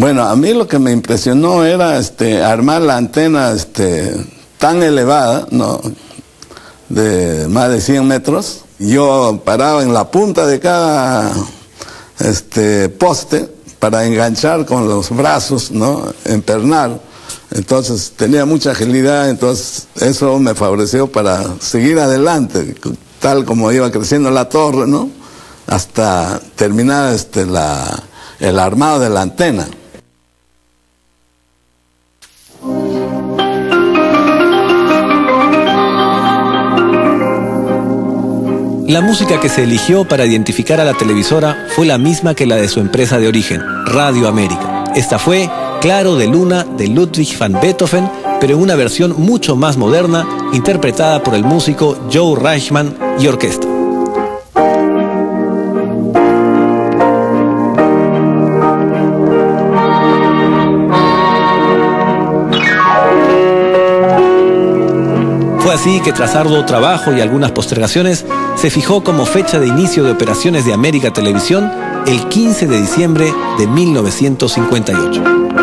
Bueno, a mí lo que me impresionó era armar la antena tan elevada, ¿no?, de más de 100 metros. Yo paraba en la punta de cada poste para enganchar con los brazos, ¿no?, empernar. Entonces tenía mucha agilidad, entonces eso me favoreció para seguir adelante, tal como iba creciendo la torre, ¿no?, hasta terminar el armado de la antena. La música que se eligió para identificar a la televisora fue la misma que la de su empresa de origen, Radio América. Esta fue Claro de Luna de Ludwig van Beethoven, pero en una versión mucho más moderna, interpretada por el músico Joe Reichman y orquesta. Fue así que tras arduo trabajo y algunas postergaciones, se fijó como fecha de inicio de operaciones de América Televisión el 15 de diciembre de 1958.